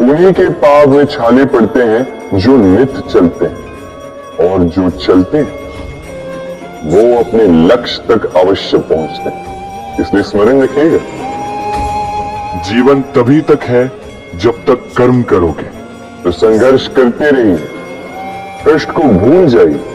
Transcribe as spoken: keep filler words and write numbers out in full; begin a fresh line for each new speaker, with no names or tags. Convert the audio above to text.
उन्हीं के पाव में छाले पड़ते हैं जो नित चलते हैं, और जो चलते हैं वो अपने लक्ष्य तक अवश्य पहुंचते हैं। इसलिए स्मरण रखिएगा, जीवन तभी तक है जब तक कर्म करोगे। तो संघर्ष करते रहिए, कष्ट को भूल जाइए,